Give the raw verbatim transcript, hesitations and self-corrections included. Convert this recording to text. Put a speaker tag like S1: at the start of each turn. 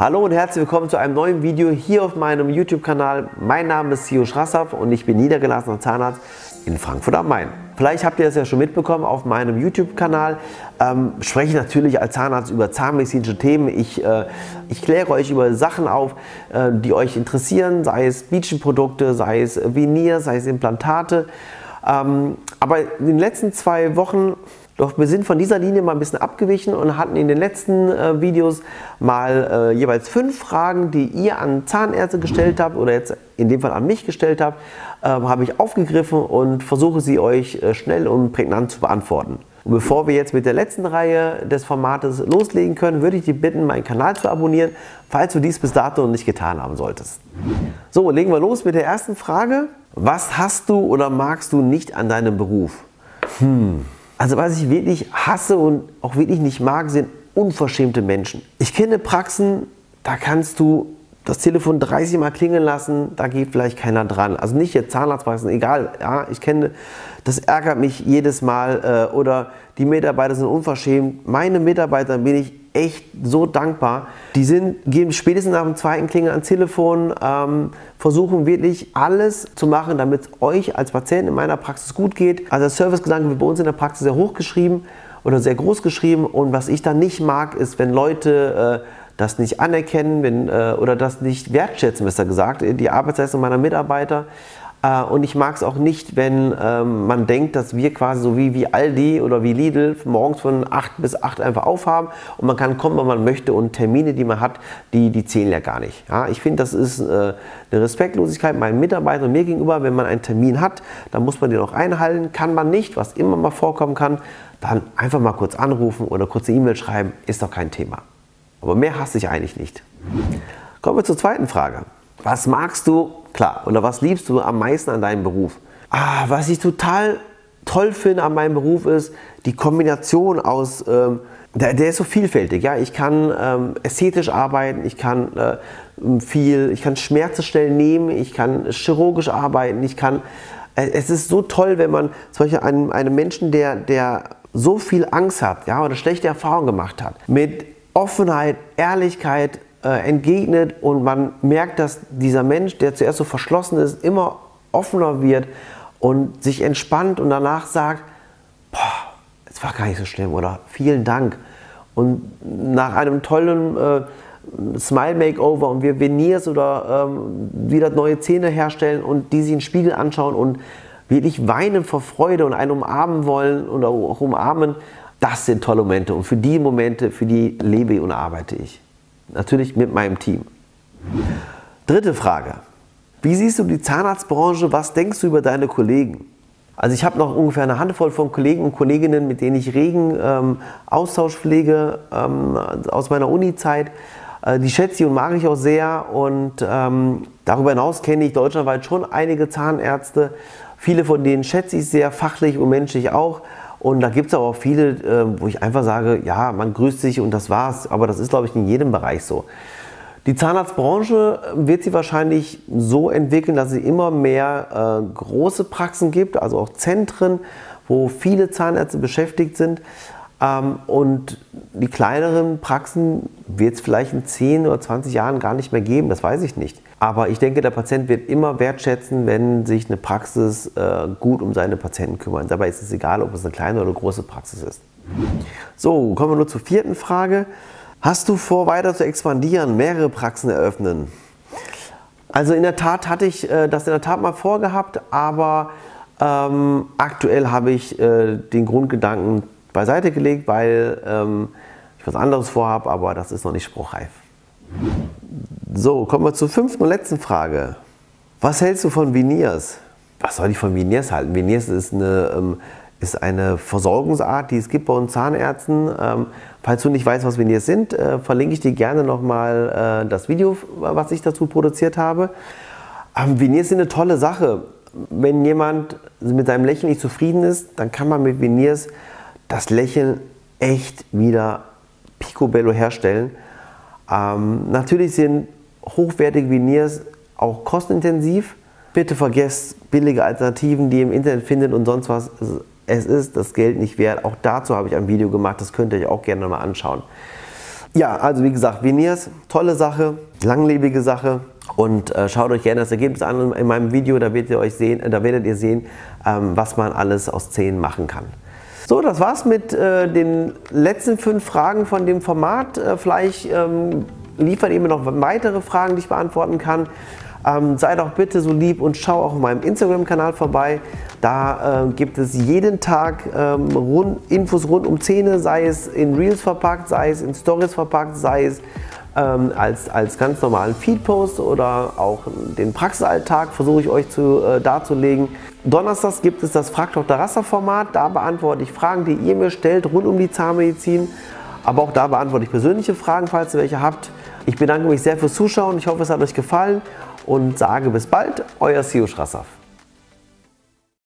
S1: Hallo und herzlich willkommen zu einem neuen Video hier auf meinem YouTube-Kanal. Mein Name ist Sio Schrassaf und ich bin niedergelassener Zahnarzt in Frankfurt am Main. Vielleicht habt ihr es ja schon mitbekommen, auf meinem YouTube-Kanal ähm, spreche ich natürlich als Zahnarzt über zahnmedizinische Themen. Ich, äh, ich kläre euch über Sachen auf, äh, die euch interessieren, sei es Beauty-Produkte, sei es Veneer, sei es Implantate. Ähm, aber in den letzten zwei Wochen Doch wir sind von dieser Linie mal ein bisschen abgewichen und hatten in den letzten äh, Videos mal äh, jeweils fünf Fragen, die ihr an Zahnärzte gestellt habt oder jetzt in dem Fall an mich gestellt habt, äh, habe ich aufgegriffen und versuche sie euch äh, schnell und prägnant zu beantworten. Und bevor wir jetzt mit der letzten Reihe des Formates loslegen können, würde ich dich bitten, meinen Kanal zu abonnieren, falls du dies bis dato noch nicht getan haben solltest. So, legen wir los mit der ersten Frage. Was hast du oder magst du nicht an deinem Beruf? Hm. Also was ich wirklich hasse und auch wirklich nicht mag, sind unverschämte Menschen. Ich kenne Praxen, da kannst du das Telefon dreißig Mal klingeln lassen, da geht vielleicht keiner dran. Also nicht jetzt Zahnarztpraxen, egal. Ja, ich kenne, das ärgert mich jedes Mal. Äh, oder die Mitarbeiter sind unverschämt. Meine Mitarbeiter bin ich echt so dankbar. Die sind, gehen spätestens nach dem zweiten Klingeln ans Telefon, ähm, versuchen wirklich alles zu machen, damit es euch als Patient in meiner Praxis gut geht. Also der Servicegedanke wird bei uns in der Praxis sehr hoch geschrieben oder sehr groß geschrieben. Und was ich dann nicht mag, ist, wenn Leute äh, das nicht anerkennen wenn, äh, oder das nicht wertschätzen, besser gesagt, die Arbeitsleistung meiner Mitarbeiter. Uh, und ich mag es auch nicht, wenn ähm, man denkt, dass wir quasi so wie, wie Aldi oder wie Lidl morgens von acht bis acht einfach aufhaben und man kann kommen, wann man möchte und Termine, die man hat, die, die zählen ja gar nicht. Ja, ich finde, das ist äh, eine Respektlosigkeit meinen Mitarbeitern und mir gegenüber. Wenn man einen Termin hat, dann muss man den auch einhalten. Kann man nicht, was immer mal vorkommen kann, dann einfach mal kurz anrufen oder kurz eine E-Mail schreiben, ist doch kein Thema. Aber mehr hasse ich eigentlich nicht. Kommen wir zur zweiten Frage. Was magst du, klar, oder was liebst du am meisten an deinem Beruf? Ah, was ich total toll finde an meinem Beruf ist die Kombination aus, ähm, der, der ist so vielfältig. Ja? Ich kann ähm, ästhetisch arbeiten, ich kann äh, viel, ich kann Schmerzstellen nehmen, ich kann chirurgisch arbeiten, ich kann, äh, es ist so toll, wenn man zum Beispiel einem, einem Menschen, der, der so viel Angst hat, ja, oder schlechte Erfahrungen gemacht hat, mit Offenheit, Ehrlichkeit, entgegnet und man merkt, dass dieser Mensch, der zuerst so verschlossen ist, immer offener wird und sich entspannt und danach sagt, boah, es war gar nicht so schlimm oder vielen Dank. Und nach einem tollen äh, Smile Makeover und wir Veneers oder ähm, wieder neue Zähne herstellen und die sich in den Spiegel anschauen und wirklich weinen vor Freude und einen umarmen wollen oder auch umarmen, das sind tolle Momente und für die Momente, für die lebe und arbeite ich. Natürlich mit meinem Team. Dritte Frage. Wie siehst du die Zahnarztbranche? Was denkst du über deine Kollegen? Also ich habe noch ungefähr eine Handvoll von Kollegen und Kolleginnen, mit denen ich regen ähm, Austausch pflege ähm, aus meiner Uni-Zeit. Äh, die schätze ich und mag ich auch sehr. Und ähm, darüber hinaus kenne ich deutschlandweit schon einige Zahnärzte. Viele von denen schätze ich sehr, fachlich und menschlich auch. Und da gibt es aber auch viele, wo ich einfach sage, ja, man grüßt sich und das war's. Aber das ist, glaube ich, in jedem Bereich so. Die Zahnarztbranche wird sich wahrscheinlich so entwickeln, dass es immer mehr äh, große Praxen gibt, also auch Zentren, wo viele Zahnärzte beschäftigt sind. Ähm, und die kleineren Praxen wird es vielleicht in zehn oder zwanzig Jahren gar nicht mehr geben, das weiß ich nicht. Aber ich denke, der Patient wird immer wertschätzen, wenn sich eine Praxis äh, gut um seine Patienten kümmert. Dabei ist es egal, ob es eine kleine oder eine große Praxis ist. So, kommen wir nur zur vierten Frage. Hast du vor, weiter zu expandieren, mehrere Praxen eröffnen? Also in der Tat hatte ich äh, das in der Tat mal vorgehabt, aber ähm, aktuell habe ich äh, den Grundgedanken beiseite gelegt, weil ähm, ich was anderes vorhabe, aber das ist noch nicht spruchreif. So, kommen wir zur fünften und letzten Frage. Was hältst du von Veneers? Was soll ich von Veneers halten? Veneers ist eine, ähm, ist eine Versorgungsart, die es gibt bei uns Zahnärzten. Ähm, falls du nicht weißt, was Veneers sind, äh, verlinke ich dir gerne nochmal äh, das Video, was ich dazu produziert habe. Ähm, Veneers sind eine tolle Sache. Wenn jemand mit seinem Lächeln nicht zufrieden ist, dann kann man mit Veneers das Lächeln echt wieder picobello herstellen. Ähm, natürlich sind hochwertige Veneers auch kostenintensiv. Bitte vergesst billige Alternativen, die ihr im Internet findet und sonst was. Es ist das Geld nicht wert. Auch dazu habe ich ein Video gemacht, das könnt ihr euch auch gerne mal anschauen. Ja, also wie gesagt, Veneers, tolle Sache, langlebige Sache. Und äh, schaut euch gerne das Ergebnis an in meinem Video, da werdet ihr, euch sehen, äh, da werdet ihr sehen, ähm, was man alles aus Zähnen machen kann. So, das war's mit äh, den letzten fünf Fragen von dem Format. Äh, vielleicht ähm, liefert ihr mir noch weitere Fragen, die ich beantworten kann. Ähm, seid auch bitte so lieb und schau auch auf meinem Instagram-Kanal vorbei. Da äh, gibt es jeden Tag ähm, rund, Infos rund um Zähne, sei es in Reels verpackt, sei es in Stories verpackt, sei es ähm, als, als ganz normalen Feed-Post oder auch den Praxisalltag versuche ich euch zu, äh, darzulegen. Donnerstags gibt es das Frag Doktor Raster-Format. Da beantworte ich Fragen, die ihr mir stellt rund um die Zahnmedizin. Aber auch da beantworte ich persönliche Fragen, falls ihr welche habt. Ich bedanke mich sehr fürs Zuschauen. Ich hoffe, es hat euch gefallen und sage bis bald, euer Sio Schrassaff.